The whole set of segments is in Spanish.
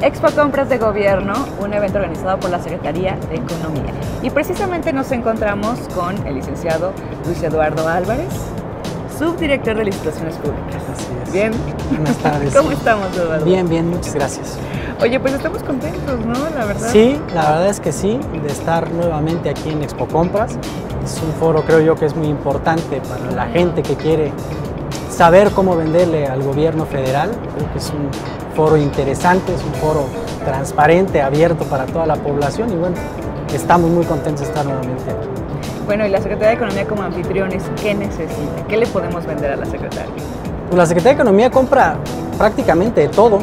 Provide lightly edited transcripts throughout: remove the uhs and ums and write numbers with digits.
Expo Compras de Gobierno, un evento organizado por la Secretaría de Economía. Y precisamente nos encontramos con el licenciado Luis Eduardo Álvarez, subdirector de Licitaciones Públicas. Así es. Bien. Buenas tardes. ¿Cómo estamos, Eduardo? Bien, bien, muchas gracias. Oye, pues estamos contentos, ¿no? La verdad. Sí, la verdad es que sí, de estar nuevamente aquí en Expo Compras. Es un foro, creo yo, que es muy importante para la gente que quiere saber cómo venderle al gobierno federal. Creo que es un foro interesante, es un foro transparente, abierto para toda la población y bueno, estamos muy contentos de estar nuevamente aquí. Bueno, y la Secretaría de Economía como anfitriones, ¿qué necesita? ¿Qué le podemos vender a la Secretaría? Pues la Secretaría de Economía compra prácticamente de todo,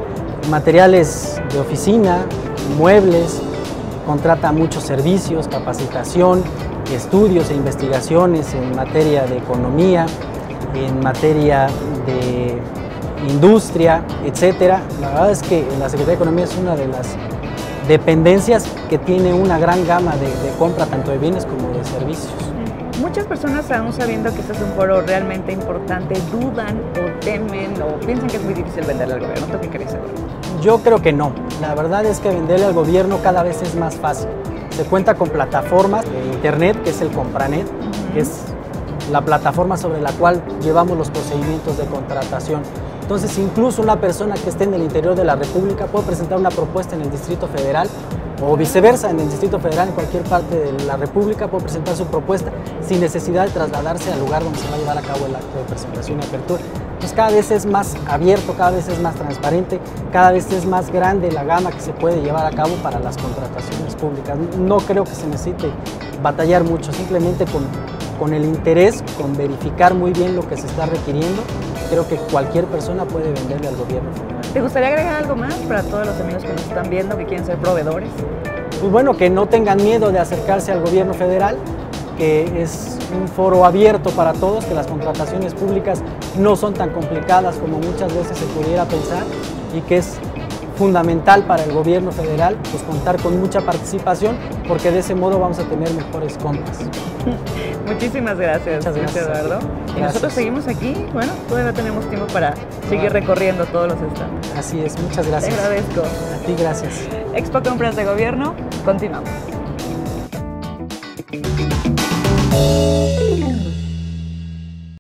materiales de oficina, muebles, contrata muchos servicios, capacitación, estudios e investigaciones en materia de economía, en materia de industria, etcétera. La verdad es que la Secretaría de Economía es una de las dependencias que tiene una gran gama de compra tanto de bienes como de servicios. Muchas personas, aún sabiendo que este es un foro realmente importante, dudan o temen o piensan que es muy difícil venderle al gobierno. ¿Tú qué crees, Eduardo? Yo creo que no. La verdad es que venderle al gobierno cada vez es más fácil. Se cuenta con plataformas de internet, que es el Compranet, que es la plataforma sobre la cual llevamos los procedimientos de contratación. Entonces, incluso una persona que esté en el interior de la República puede presentar una propuesta en el Distrito Federal o viceversa, en el Distrito Federal, en cualquier parte de la República, puede presentar su propuesta sin necesidad de trasladarse al lugar donde se va a llevar a cabo el acto de presentación y apertura. Entonces, cada vez es más abierto, cada vez es más transparente, cada vez es más grande la gama que se puede llevar a cabo para las contrataciones públicas. No creo que se necesite batallar mucho, simplemente con el interés, con verificar muy bien lo que se está requiriendo, creo que cualquier persona puede venderle al gobierno federal. ¿Te gustaría agregar algo más para todos los amigos que nos están viendo, que quieren ser proveedores? Pues bueno, que no tengan miedo de acercarse al gobierno federal, que es un foro abierto para todos, que las contrataciones públicas no son tan complicadas como muchas veces se pudiera pensar y que es fundamental para el gobierno federal pues contar con mucha participación porque de ese modo vamos a tener mejores compras. Muchísimas gracias, Muchas gracias, Eduardo. Y gracias. nosotros seguimos aquí, bueno, todavía tenemos tiempo para seguir recorriendo todos los estados. Así es, muchas gracias. Te agradezco. A ti, gracias. Expo Compras de Gobierno, continuamos.